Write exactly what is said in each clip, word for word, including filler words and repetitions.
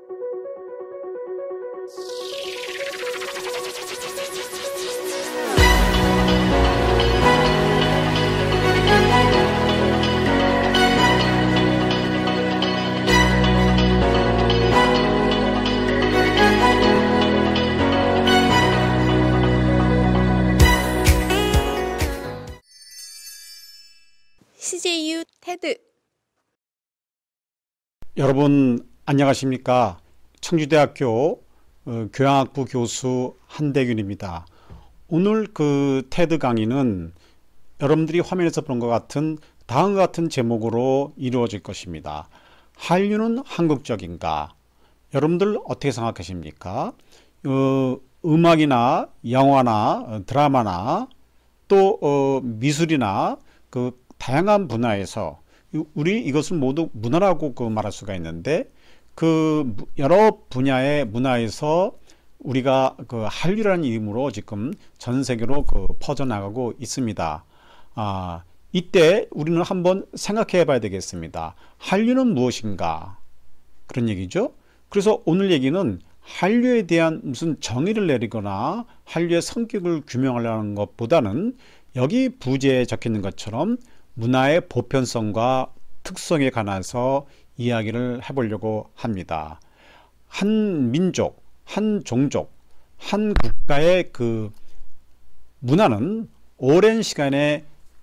씨제이유 테드. 여러분 안녕하십니까? 청주대학교 어, 교양학부 교수 한대균입니다. 오늘 그 테드 강의는 여러분들이 화면에서 본 것 같은 다음과 같은 제목으로 이루어질 것입니다. 한류는 한국적인가? 여러분들 어떻게 생각하십니까? 어, 음악이나 영화나 드라마나 또 어, 미술이나 그 다양한 분야에서 우리 이것을 모두 문화라고 그 말할 수가 있는데 그 여러 분야의 문화에서 우리가 그 한류라는 이름으로 지금 전 세계로 그 퍼져나가고 있습니다. 아, 이때 우리는 한번 생각해 봐야 되겠습니다. 한류는 무엇인가? 그런 얘기죠. 그래서 오늘 얘기는 한류에 대한 무슨 정의를 내리거나 한류의 성격을 규명하려는 것보다는 여기 부제에 적혀 있는 것처럼 문화의 보편성과 특성에 관해서 이야기를 해보려고 합니다. 한 민족, 한 종족, 한 국가의 그 문화는 오랜 시간의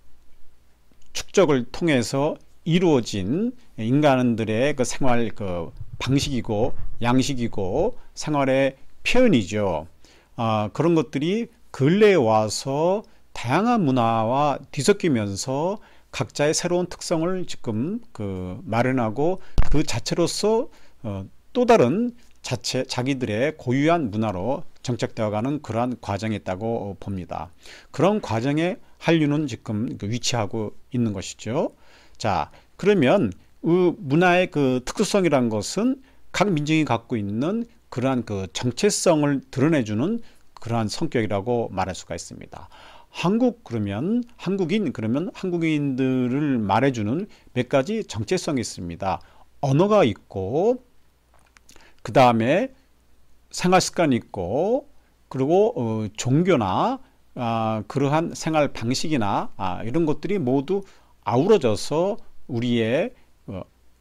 축적을 통해서 이루어진 인간들의 그 생활 그 방식이고 양식이고 생활의 표현이죠. 아, 그런 것들이 근래에 와서 다양한 문화와 뒤섞이면서 각자의 새로운 특성을 지금 그 마련하고 그 자체로서 어, 또 다른 자체 자기들의 고유한 문화로 정착되어가는 그러한 과정이 있다고 봅니다. 그런 과정에 한류는 지금 위치하고 있는 것이죠. 자, 그러면 그 문화의 그 특수성이란 것은 각 민족이 갖고 있는 그러한 그 정체성을 드러내주는 그러한 성격이라고 말할 수가 있습니다. 한국 그러면 한국인 그러면 한국인들을 말해주는 몇 가지 정체성이 있습니다. 언어가 있고 그 다음에 생활 습관이 있고 그리고 어, 종교나 아, 그러한 생활 방식이나 아, 이런 것들이 모두 아우러져서 우리의 어,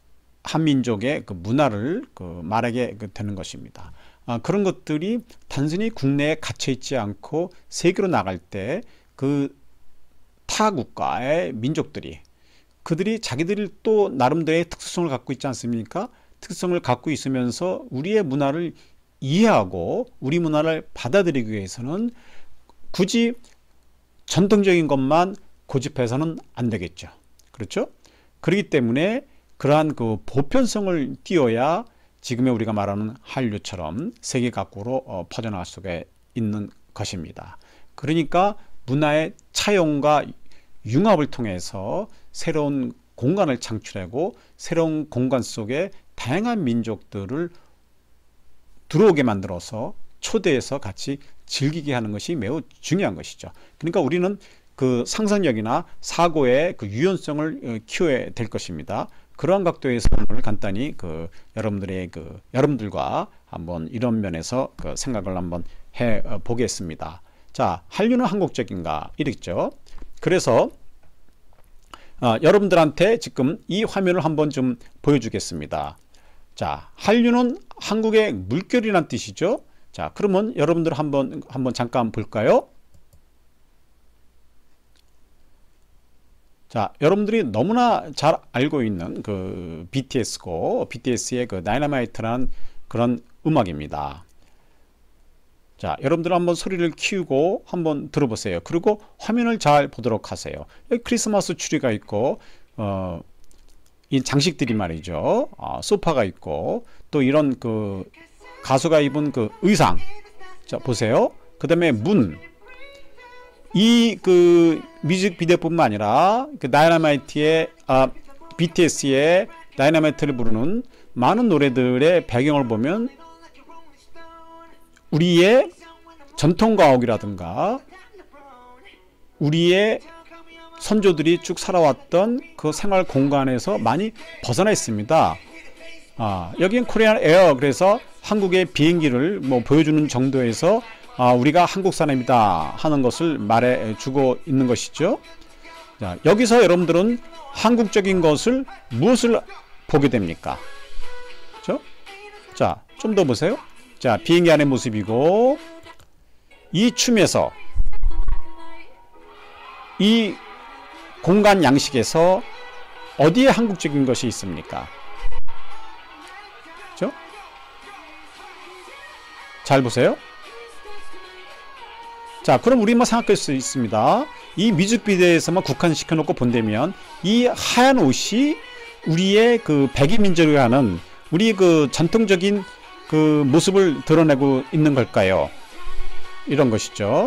한민족의 그 문화를 그 말하게 되는 것입니다. 아, 그런 것들이 단순히 국내에 갇혀 있지 않고 세계로 나갈 때 그 타 국가의 민족들이 그들이 자기들이 또 나름대로의 특수성을 갖고 있지 않습니까? 특성을 갖고 있으면서 우리의 문화를 이해하고 우리 문화를 받아들이기 위해서는 굳이 전통적인 것만 고집해서는 안 되겠죠. 그렇죠? 그렇기 때문에 그러한 그 보편성을 띄어야 지금의 우리가 말하는 한류처럼 세계 각국으로 어, 퍼져나갈 수가 있는 것입니다. 그러니까 문화의 차용과 융합을 통해서 새로운 공간을 창출하고 새로운 공간 속에 다양한 민족들을 들어오게 만들어서 초대해서 같이 즐기게 하는 것이 매우 중요한 것이죠. 그러니까 우리는 그 상상력이나 사고의 그 유연성을 키워야 될 것입니다. 그러한 각도에서 오늘 간단히 그 여러분들의 그 여러분들과 한번 이런 면에서 그 생각을 한번 해 보겠습니다. 자, 한류는 한국적인가 이랬죠. 그래서 어, 여러분들한테 지금 이 화면을 한번 좀 보여주겠습니다. 자, 한류는 한국의 물결이란 뜻이죠. 자, 그러면 여러분들 한번 한번 잠깐 볼까요? 자, 여러분들이 너무나 잘 알고 있는 그 비티에스고 비티에스의 그 다이너마이트라는 그런 음악입니다. 자, 여러분들 한번 소리를 키우고 한번 들어보세요. 그리고 화면을 잘 보도록 하세요. 여기 크리스마스 추리가 있고 어, 이 장식들이 말이죠. 어, 소파가 있고 또 이런 그 가수가 입은 그 의상. 자, 보세요. 그 다음에 문. 이 그 뮤직비디오뿐만 아니라 그 다이너마이트의 아, 비티에스의 다이너마이트를 부르는 많은 노래들의 배경을 보면 우리의 전통가옥이라든가 우리의 선조들이 쭉 살아왔던 그 생활 공간에서 많이 벗어나 있습니다. 아, 여긴 코리안 에어, 그래서 한국의 비행기를 뭐 보여주는 정도에서 아, 우리가 한국 사람이다 하는 것을 말해 주고 있는 것이죠. 자, 여기서 여러분들은 한국적인 것을 무엇을 보게 됩니까? 그렇죠? 자, 좀 더 보세요. 자, 비행기 안의 모습이고, 이 춤에서, 이 공간 양식에서 어디에 한국적인 것이 있습니까? 그렇죠? 잘 보세요. 자, 그럼 우리만 생각할 수 있습니다. 이 뮤직비디오에서만 국한시켜 놓고 본다면 이 하얀 옷이 우리의 그 백이민족이 하는 우리 그 전통적인 그 모습을 드러내고 있는 걸까요? 이런 것이죠.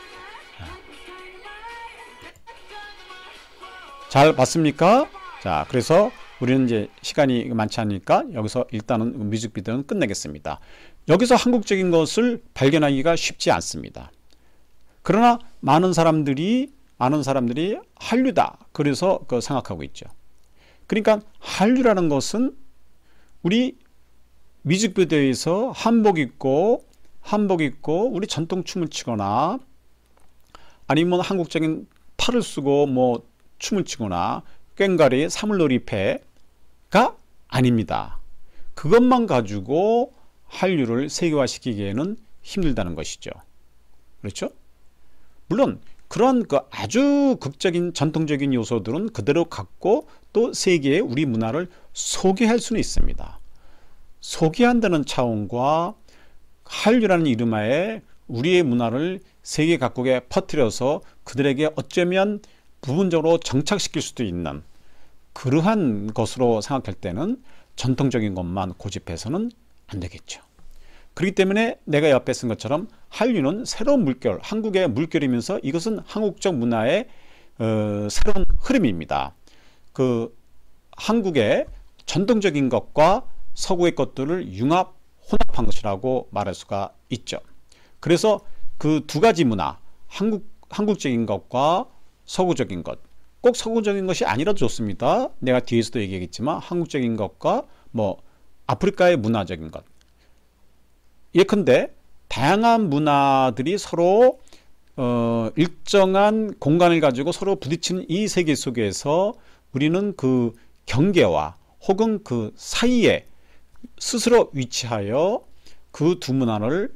잘 봤습니까? 자, 그래서 우리는 이제 시간이 많지 않으니까 여기서 일단은 뮤직비디오는 끝내겠습니다. 여기서 한국적인 것을 발견하기가 쉽지 않습니다. 그러나 많은 사람들이 많은 사람들이 한류다, 그래서 그 생각하고 있죠. 그러니까 한류라는 것은 우리 뮤직비디오에서 한복 입고 한복 입고 우리 전통 춤을 추거나 아니면 한국적인 탈을 쓰고 뭐 춤을 추거나 꽹과리 사물놀이패가 아닙니다. 그것만 가지고 한류를 세계화시키기에는 힘들다는 것이죠. 그렇죠? 물론 그런 그 아주 극적인 전통적인 요소들은 그대로 갖고 또 세계에 우리 문화를 소개할 수는 있습니다. 소개한다는 차원과 한류라는 이름하에 우리의 문화를 세계 각국에 퍼뜨려서 그들에게 어쩌면 부분적으로 정착시킬 수도 있는 그러한 것으로 생각할 때는 전통적인 것만 고집해서는 안 되겠죠. 그렇기 때문에 내가 옆에 쓴 것처럼 한류는 새로운 물결, 한국의 물결이면서 이것은 한국적 문화의 어, 새로운 흐름입니다. 그 한국의 전통적인 것과 서구의 것들을 융합, 혼합한 것이라고 말할 수가 있죠. 그래서 그 두 가지 문화, 한국, 한국적인 것과 서구적인 것, 꼭 서구적인 것이 아니라도 좋습니다. 내가 뒤에서도 얘기하겠지만 한국적인 것과 뭐 아프리카의 문화적인 것, 예컨대 다양한 문화들이 서로 어, 일정한 공간을 가지고 서로 부딪히는 이 세계 속에서 우리는 그 경계와 혹은 그 사이에 스스로 위치하여 그 두 문화를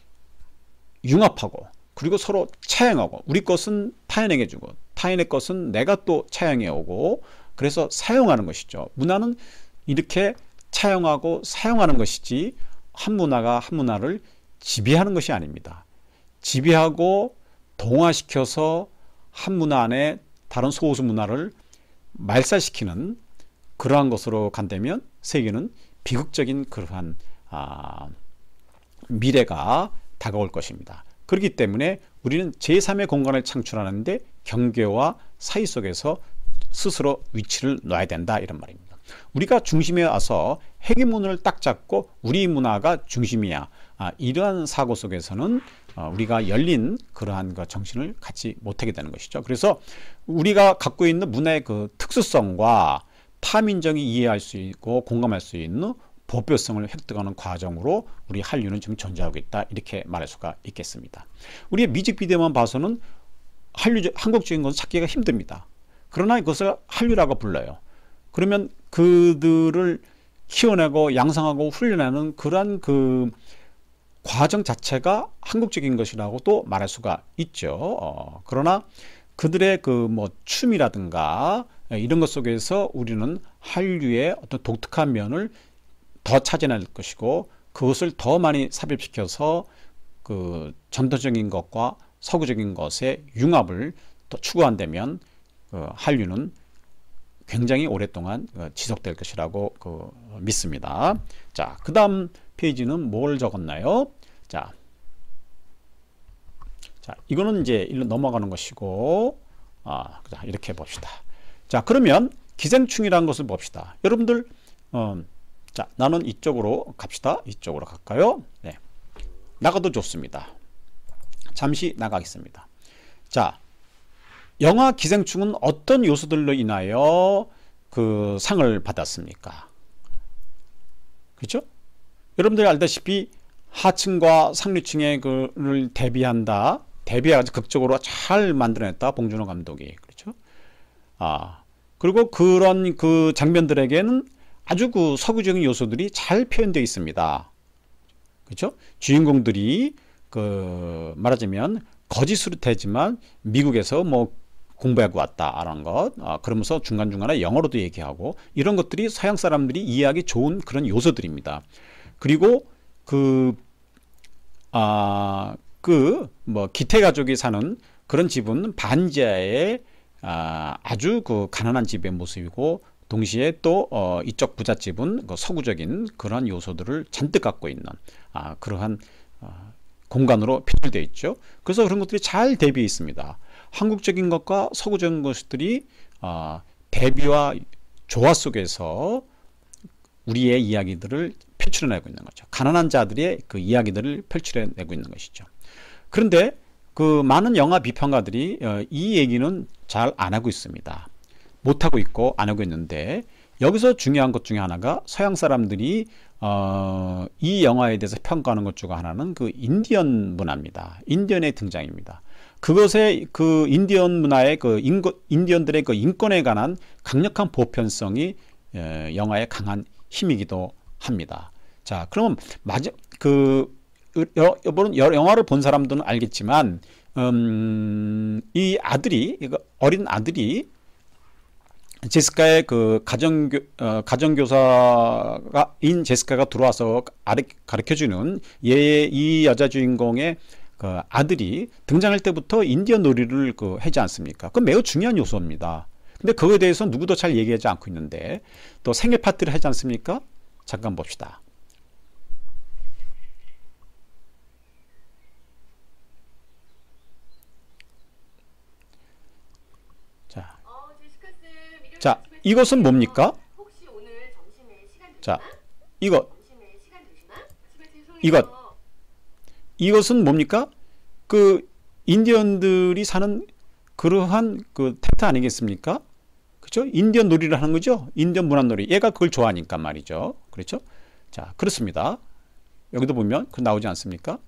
융합하고 그리고 서로 차용하고, 우리 것은 타인에게 주고 타인의 것은 내가 또 차용해 오고, 그래서 사용하는 것이죠. 문화는 이렇게 차용하고 사용하는 것이지 한 문화가 한 문화를 지배하는 것이 아닙니다. 지배하고 동화시켜서 한 문화 안에 다른 소수 문화를 말살시키는 그러한 것으로 간다면 세계는 비극적인 그러한 아, 미래가 다가올 것입니다. 그렇기 때문에 우리는 제삼의 공간을 창출하는데 경계와 사이 속에서 스스로 위치를 놔야 된다, 이런 말입니다. 우리가 중심에 와서 헤게몬을 딱 잡고 우리 문화가 중심이야, 아, 이러한 사고 속에서는 어, 우리가 열린 그러한 그 정신을 갖지 못하게 되는 것이죠. 그래서 우리가 갖고 있는 문화의 그 특수성과 타민족이 이해할 수 있고 공감할 수 있는 보편성을 획득하는 과정으로 우리 한류는 지금 존재하고 있다, 이렇게 말할 수가 있겠습니다. 우리의 뮤직비디오만 봐서는 한류, 한국적인 것을 찾기가 힘듭니다. 그러나 이것을 한류라고 불러요. 그러면 그들을 키워내고 양성하고 훈련하는 그러한 그 과정 자체가 한국적인 것이라고 또 말할 수가 있죠. 어, 그러나 그들의 그 뭐 춤이라든가 이런 것 속에서 우리는 한류의 어떤 독특한 면을 더 찾아낼 것이고, 그것을 더 많이 삽입시켜서 그 전통적인 것과 서구적인 것의 융합을 더 추구한다면 그 한류는 굉장히 오랫동안 지속될 것이라고 그 믿습니다. 자, 그 다음 페이지는 뭘 적었나요? 자, 자, 이거는 이제 일로 넘어가는 것이고, 아, 이렇게 봅시다. 자, 그러면 기생충이라는 것을 봅시다. 여러분들, 어, 자, 나는 이쪽으로 갑시다. 이쪽으로 갈까요? 네. 나가도 좋습니다. 잠시 나가겠습니다. 자, 영화 기생충은 어떤 요소들로 인하여 그 상을 받았습니까? 그렇죠? 여러분들이 알다시피 하층과 상류층의 그를 대비한다. 대비하지 극적으로 잘 만들어냈다. 봉준호 감독이. 그렇죠? 아, 그리고 그런 그 장면들에게는 아주 그 서구적인 요소들이 잘 표현되어 있습니다. 그렇죠? 주인공들이 그 말하자면 거짓으로 되지만 미국에서 뭐 공부하고 왔다라는 것, 아, 그러면서 중간중간에 영어로도 얘기하고 이런 것들이 서양 사람들이 이해하기 좋은 그런 요소들입니다. 그리고 그, 아, 그, 뭐, 기태 가족이 사는 그런 집은 반지하의 아, 아주 그 가난한 집의 모습이고, 동시에 또, 어, 이쪽 부잣집은 그 서구적인 그런 요소들을 잔뜩 갖고 있는, 아, 그러한, 어, 공간으로 표출되어 있죠. 그래서 그런 것들이 잘 대비해 있습니다. 한국적인 것과 서구적인 것들이, 어, 대비와 조화 속에서 우리의 이야기들을 표출해내고 있는 거죠. 가난한 자들의 그 이야기들을 표출해내고 있는 것이죠. 그런데 그 많은 영화 비평가들이 이 얘기는 잘 안 하고 있습니다. 못하고 있고 안 하고 있는데, 여기서 중요한 것 중에 하나가 서양 사람들이 어, 이 영화에 대해서 평가하는 것 중 하나는 그 인디언 문화입니다. 인디언의 등장입니다. 그것의 그 인디언 문화의 그 인거, 인디언들의 그 인권에 관한 강력한 보편성이 에, 영화의 강한 힘이기도 합니다. 자, 그러면 마저 그 여러분 영화를 본 사람들은 알겠지만, 음, 이 아들이 어린 아들이 제시카의 그 가정교 어, 가정교사가인 제시카가 들어와서 가르쳐주는 얘 이 여자 주인공의 그 아들이 등장할 때부터 인디언 놀이를 그 하지 않습니까? 그건 매우 중요한 요소입니다. 근데 그거에 대해서 누구도 잘 얘기하지 않고 있는데, 또 생일 파티를 하지 않습니까? 잠깐 봅시다. 자, 자, 이것은 뭡니까? 자, 이거, 이것, 이것은 뭡니까? 그 인디언들이 사는 그러한 그 텐트 아니겠습니까? 그렇죠? 인디언 놀이를 하는 거죠. 인디언 문화놀이. 얘가 그걸 좋아하니까 말이죠. 그렇죠? 자, 그렇습니다. 여기도 보면 그 나오지 않습니까?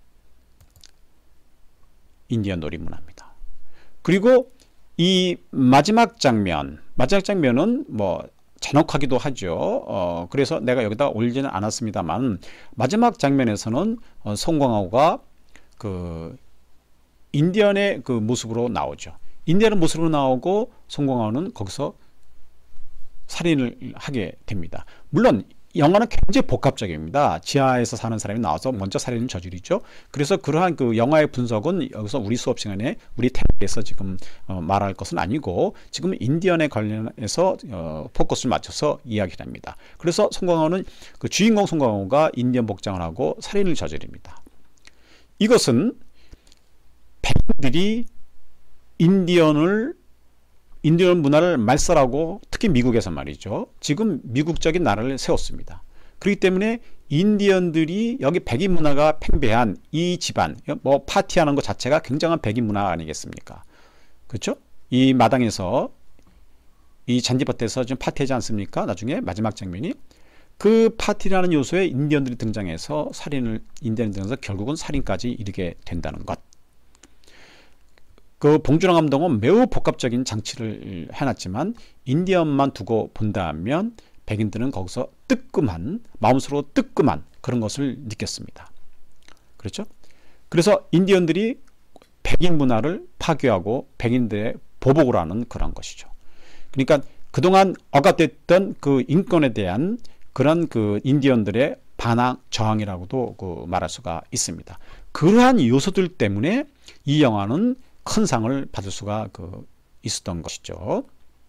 인디언 놀이 문화입니다. 그리고 이 마지막 장면, 마지막 장면은 뭐 잔혹하기도 하죠. 어, 그래서 내가 여기다 올리지는 않았습니다만, 마지막 장면에서는 어, 송강호가 그 인디언의 그 모습으로 나오죠. 인디언의 모습으로 나오고 송강호는 거기서 살인을 하게 됩니다. 물론 영화는 굉장히 복합적입니다. 지하에서 사는 사람이 나와서 먼저 살인을 저지르죠. 그래서 그러한 그 영화의 분석은 여기서 우리 수업 시간에 우리 탭에서 지금 어, 말할 것은 아니고, 지금 인디언에 관련해서 어, 포커스를 맞춰서 이야기를 합니다. 그래서 송강호는 그 주인공 송강호가 인디언 복장을 하고 살인을 저지릅니다. 이것은 백인들이 인디언을 인디언 문화를 말살하고, 특히 미국에서 말이죠, 지금 미국적인 나라를 세웠습니다. 그렇기 때문에 인디언들이 여기 백인 문화가 팽배한 이 집안, 뭐 파티하는 것 자체가 굉장한 백인 문화 아니겠습니까? 그렇죠? 이 마당에서, 이 잔디밭에서 좀 파티하지 않습니까? 나중에 마지막 장면이 그 파티라는 요소에 인디언들이 등장해서 살인을 인디언이 등장해서 결국은 살인까지 이르게 된다는 것. 그 봉준호 감독은 매우 복합적인 장치를 해놨지만, 인디언만 두고 본다면 백인들은 거기서 뜨끔한, 마음속으로 뜨끔한 그런 것을 느꼈습니다. 그렇죠? 그래서 인디언들이 백인 문화를 파괴하고 백인들의 보복을 하는 그런 것이죠. 그러니까 그동안 억압됐던 그 인권에 대한 그런 그 인디언들의 반항, 저항이라고도 그 말할 수가 있습니다. 그러한 요소들 때문에 이 영화는 큰 상을 받을 수가 그 있었던 것이죠.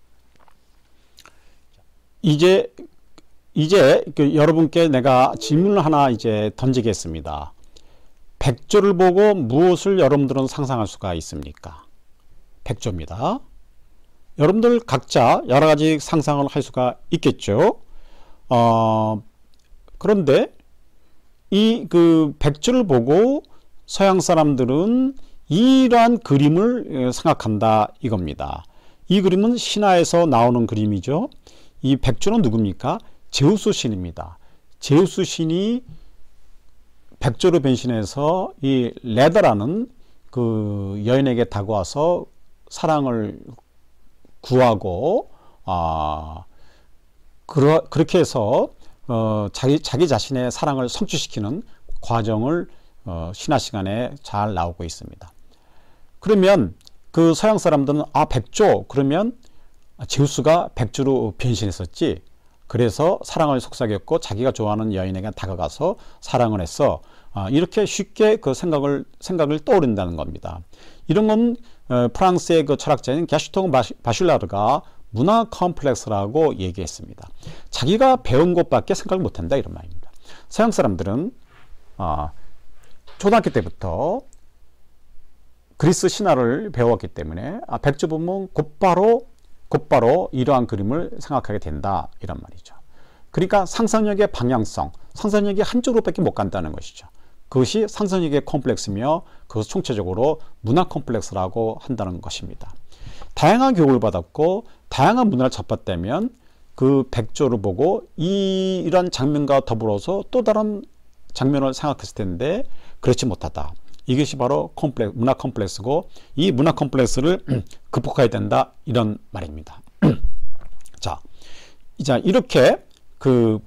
이제 이제 그 여러분께 내가 질문을 하나 이제 던지겠습니다. 백조를 보고 무엇을 여러분들은 상상할 수가 있습니까? 백조입니다. 여러분들 각자 여러 가지 상상을 할 수가 있겠죠. 어, 그런데 이 그 백조를 보고 서양 사람들은 이러한 그림을 생각한다 이겁니다. 이 그림은 신화에서 나오는 그림이죠. 이 백조는 누굽니까? 제우스 신입니다. 제우스 신이 백조로 변신해서 이 레다라는 그 여인에게 다가와서 사랑을 구하고 아 그러, 그렇게 해서 어, 자기 자기 자신의 사랑을 성취시키는 과정을 어, 신화 시간에 잘 나오고 있습니다. 그러면 그 서양 사람들은 아 백조 그러면 제우스가 백조로 변신했었지. 그래서 사랑을 속삭였고 자기가 좋아하는 여인에게 다가가서 사랑을 해서 아, 이렇게 쉽게 그 생각을 생각을 떠오른다는 겁니다. 이런 건 어, 프랑스의 그 철학자인 게슈통 바슐라르가 문화 컴플렉스라고 얘기했습니다. 자기가 배운 것밖에 생각을 못한다 이런 말입니다. 서양 사람들은 어, 초등학교 때부터 그리스 신화를 배웠기 때문에 아, 백조 보면 곧바로 곧바로 이러한 그림을 생각하게 된다 이런 말이죠. 그러니까 상상력의 방향성, 상상력이 한쪽으로밖에 못 간다는 것이죠. 그것이 상상력의 컴플렉스며 그것을 총체적으로 문화 컴플렉스라고 한다는 것입니다. 다양한 교육을 받았고 다양한 문화를 접했다면 그 백조를 보고 이, 이런 장면과 더불어서 또 다른 장면을 생각했을 텐데 그렇지 못하다. 이것이 바로 컴플렉스, 문화 컴플렉스고 이 문화 컴플렉스를 극복해야 된다 이런 말입니다. 자, 자 이렇게 그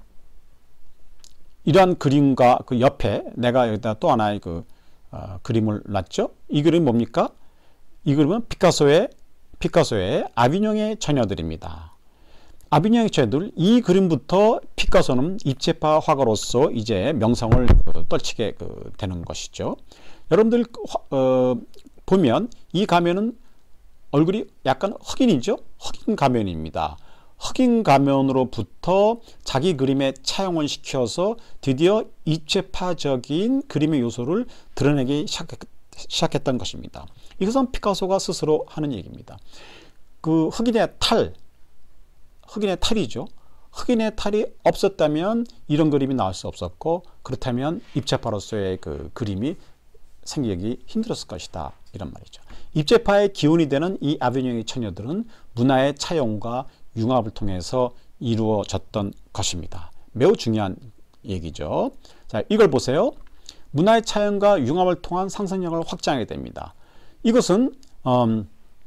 이러한 그림과 그 옆에 내가 여기다 또 하나의 그 어, 그림을 놨죠. 이 그림은 뭡니까? 이 그림은 피카소의 피카소의 아비뇽의 처녀들입니다. 아비뇽의 처녀들 이 그림부터 피카소는 입체파 화가로서 이제 명성을 그, 떨치게 그, 되는 것이죠. 여러분들 어, 보면 이 가면은 얼굴이 약간 흑인이죠. 흑인 가면입니다. 흑인 가면으로부터 자기 그림에 차용을 시켜서 드디어 입체파적인 그림의 요소를 드러내기 시작했, 시작했던 것입니다. 이것은 피카소가 스스로 하는 얘기입니다. 그 흑인의 탈, 흑인의 탈이죠. 흑인의 탈이 없었다면 이런 그림이 나올 수 없었고 그렇다면 입체파로서의 그 그림이 생기기 힘들었을 것이다 이런 말이죠. 입체파의 기운이 되는 이 아비뇽의 처녀들은 문화의 차용과 융합을 통해서 이루어졌던 것입니다. 매우 중요한 얘기죠. 자, 이걸 보세요. 문화의 차용과 융합을 통한 상상력을 확장하게 됩니다. 이것은 음,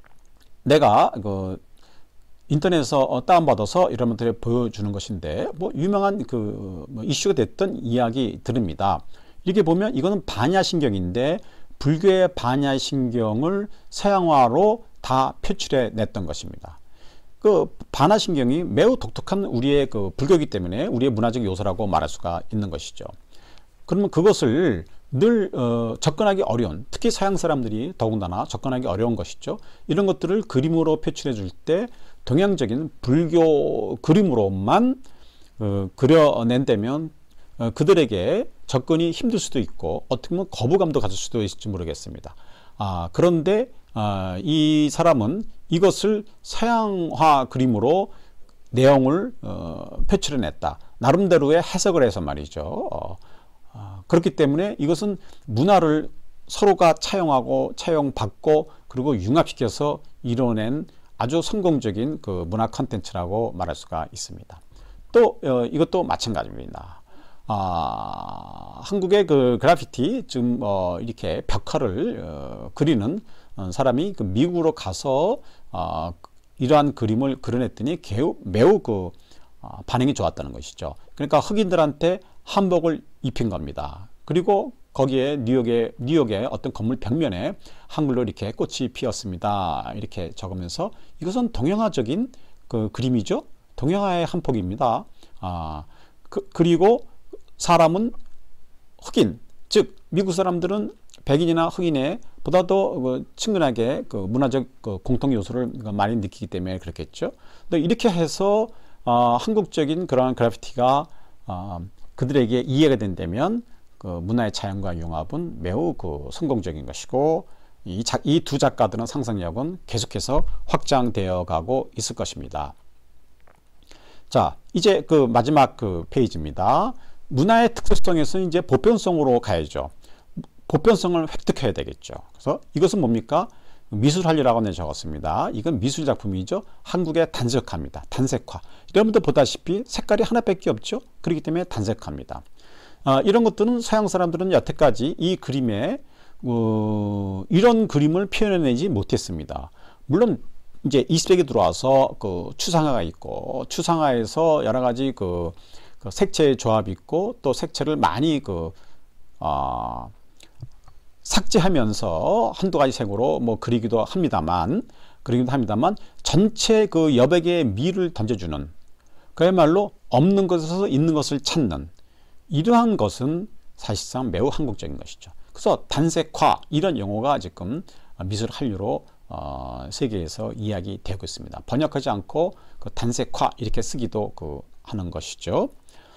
내가 그 인터넷에서 다운받아서 여러분들에 보여주는 것인데 뭐 유명한 그 뭐 이슈가 됐던 이야기들입니다. 이렇게 보면 이거는 반야신경인데 불교의 반야신경을 서양화로 다 표출해 냈던 것입니다. 그 반야신경이 매우 독특한 우리의 그 불교이기 때문에 우리의 문화적 요소라고 말할 수가 있는 것이죠. 그러면 그것을 늘 어, 접근하기 어려운, 특히 서양 사람들이 더군다나 접근하기 어려운 것이죠. 이런 것들을 그림으로 표출해 줄 때 동양적인 불교 그림으로만 어, 그려낸다면 어, 그들에게 접근이 힘들 수도 있고 어떻게 보면 거부감도 가질 수도 있을지 모르겠습니다. 아, 그런데 아, 이 사람은 이것을 서양화 그림으로 내용을 어, 표출해냈다. 나름대로의 해석을 해서 말이죠. 어, 어, 그렇기 때문에 이것은 문화를 서로가 차용하고 차용받고 그리고 융합시켜서 이뤄낸 아주 성공적인 그 문화 콘텐츠라고 말할 수가 있습니다. 또 어, 이것도 마찬가지입니다. 아, 한국의 그 그래피티 지금 어, 이렇게 벽화를 어, 그리는 어, 사람이 그 미국으로 가서 어, 이러한 그림을 그려냈더니 매우, 매우 그 어, 반응이 좋았다는 것이죠. 그러니까 흑인들한테 한복을 입힌 겁니다. 그리고 거기에 뉴욕의 뉴욕의 어떤 건물 벽면에 한글로 이렇게 꽃이 피었습니다. 이렇게 적으면서 이것은 동양화적인 그 그림이죠. 동양화의 한 폭입니다. 아, 그, 그리고 사람은 흑인, 즉 미국 사람들은 백인이나 흑인에 보다도 그 친근하게 그 문화적 그 공통 요소를 많이 느끼기 때문에 그렇겠죠. 근데 이렇게 해서 어, 한국적인 그러한 그래피티가 어, 그들에게 이해가 된다면 그 문화의 차용과 융합은 매우 그 성공적인 것이고 이 두 작가들은 상상력은 계속해서 확장되어 가고 있을 것입니다. 자, 이제 그 마지막 그 페이지입니다. 문화의 특수성에서 이제 보편성으로 가야죠. 보편성을 획득해야 되겠죠. 그래서 이것은 뭡니까? 미술한류라고 내 적었습니다. 이건 미술 작품이죠. 한국의 단색화입니다. 단색화. 여러분들 보다시피 색깔이 하나밖에 없죠. 그렇기 때문에 단색화입니다. 어, 이런 것들은 서양 사람들은 여태까지 이 그림에 어, 이런 그림을 표현해내지 못했습니다. 물론 이제 이십 세기 들어와서 그 추상화가 있고, 추상화에서 여러 가지 그, 그 색채의 조합이 있고, 또 색채를 많이 그 어, 삭제하면서 한두 가지 색으로 뭐 그리기도 합니다만, 그리기도 합니다만 전체 그 여백의 미를 던져주는, 그야말로 없는 것에서 있는 것을 찾는 이러한 것은 사실상 매우 한국적인 것이죠. 그래서 단색화 이런 용어가 지금 미술 한류로 어, 세계에서 이야기되고 있습니다. 번역하지 않고 그 단색화 이렇게 쓰기도 그 하는 것이죠.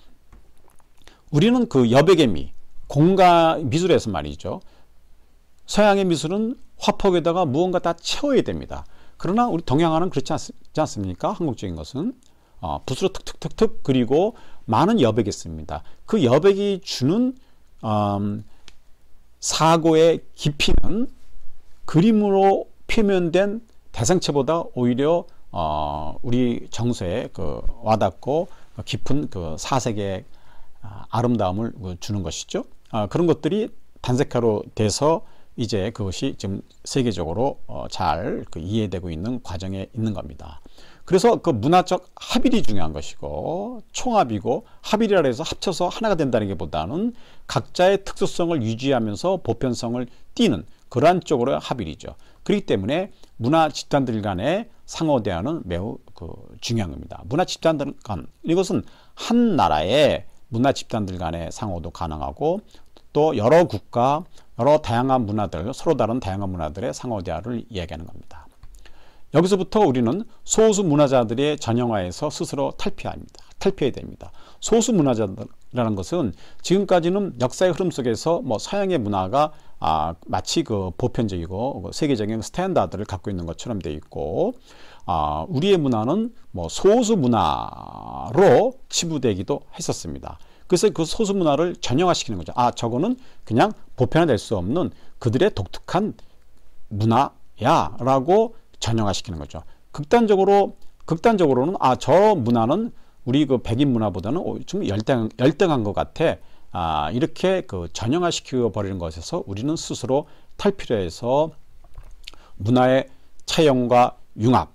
우리는 그 여백의 미, 공간 미술에서 말이죠. 서양의 미술은 화폭에다가 무언가 다 채워야 됩니다. 그러나 우리 동양화는 그렇지 않, 않습니까? 한국적인 것은 어, 붓으로 툭툭툭툭 그리고 많은 여백이 있습니다. 그 여백이 주는 음, 사고의 깊이는 그림으로 표면된 대상체보다 오히려 어, 우리 정서에 그 와닿고 깊은 그 사색의 아름다움을 주는 것이죠. 어, 그런 것들이 단색화로 돼서 이제 그것이 지금 세계적으로 어, 잘 그 이해되고 있는 과정에 있는 겁니다. 그래서 그 문화적 합일이 중요한 것이고, 총합이고, 합일이라 해서 합쳐서 하나가 된다는 게 보다는 각자의 특수성을 유지하면서 보편성을 띠는 그러한 쪽으로 합일이죠. 그렇기 때문에 문화 집단들 간의 상호 대화는 매우 그 중요한 겁니다. 문화 집단들 간, 이것은 한 나라의 문화 집단들 간의 상호도 가능하고, 또 여러 국가, 여러 다양한 문화들, 서로 다른 다양한 문화들의 상호 대화를 이야기하는 겁니다. 여기서부터 우리는 소수 문화자들의 전형화에서 스스로 탈피합니다. 탈피해야 됩니다. 소수 문화자라는 것은 지금까지는 역사의 흐름 속에서 뭐 서양의 문화가 아, 마치 그 보편적이고 세계적인 스탠다드를 갖고 있는 것처럼 되어 있고, 아, 우리의 문화는 뭐 소수 문화로 치부되기도 했었습니다. 그래서 그 소수 문화를 전형화시키는 거죠. 아, 저거는 그냥 보편화될 수 없는 그들의 독특한 문화야 라고 전형화시키는 거죠. 극단적으로, 극단적으로는 아, 저 문화는 우리 그 백인 문화보다는 좀 열등, 열등한 것 같아. 아, 이렇게 그 전형화시켜 버리는 것에서 우리는 스스로 탈피를 해서 문화의 차용과 융합,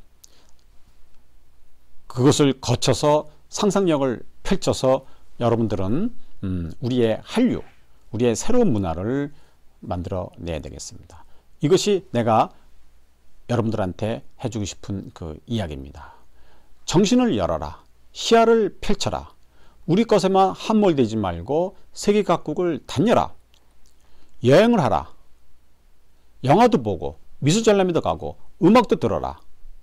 그것을 거쳐서 상상력을 펼쳐서 여러분들은 음, 우리의 한류, 우리의 새로운 문화를 만들어 내야 되겠습니다. 이것이 내가 여러분들한테 해주고 싶은 그 이야기입니다. 정신을 열어라. 시야를 펼쳐라. 우리 것에만 함몰되지 말고 세계 각국을 다녀라. 여행을 하라. 영화도 보고 미술전람회도 가고 음악도 들어라.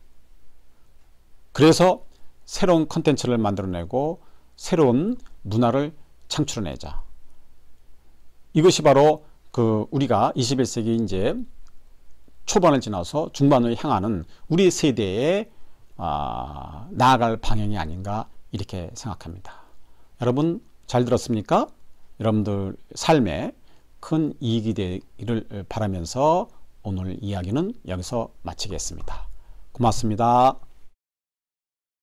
그래서 새로운 콘텐츠를 만들어내고 새로운 문화를 창출해내자. 이것이 바로 그 우리가 이십일 세기 이제 초반을 지나서 중반을 향하는 우리 세대의 아, 나아갈 방향이 아닌가 이렇게 생각합니다. 여러분 잘 들었습니까? 여러분들 삶에 큰 이익이 되기를 바라면서 오늘 이야기는 여기서 마치겠습니다. 고맙습니다.